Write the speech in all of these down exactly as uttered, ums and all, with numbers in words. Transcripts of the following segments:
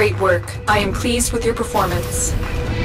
Great work. I am pleased with your performance.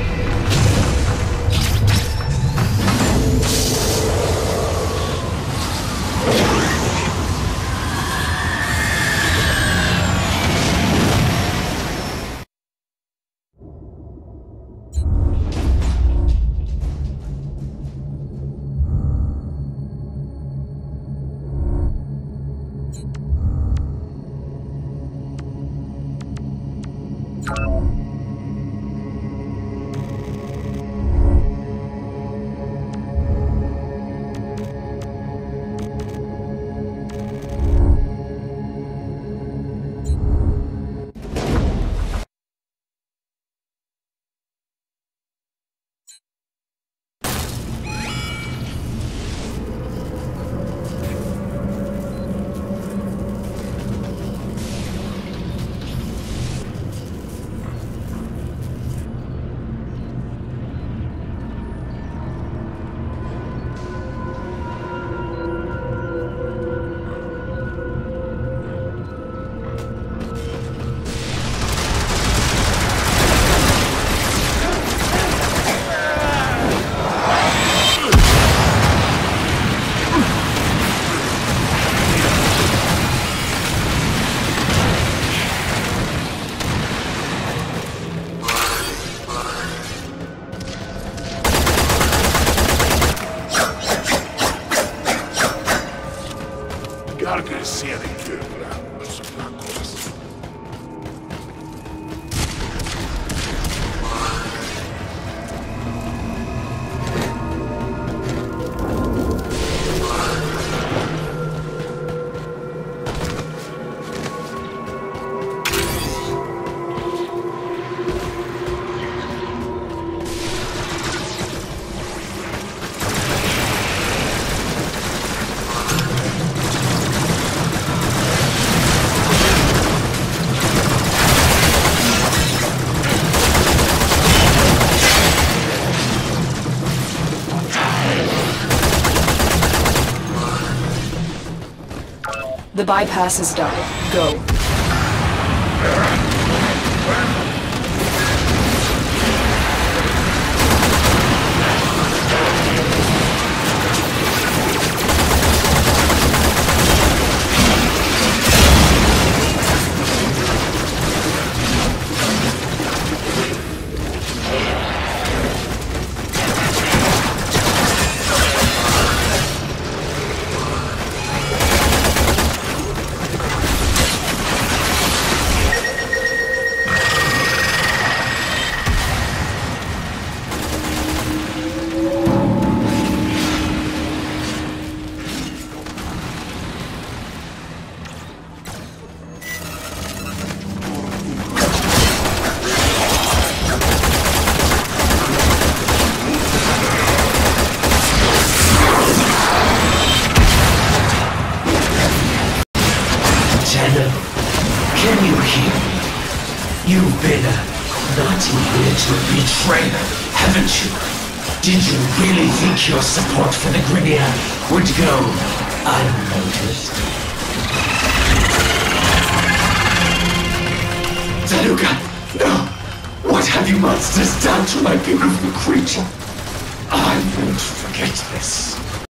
The bypass is done. Go. Can you hear me? You've been a naughty little betrayer, haven't you? Did you really think your support for the Grineer would go unnoticed? Zanuka, no! What have you monsters done to my beautiful creature? I won't forget this.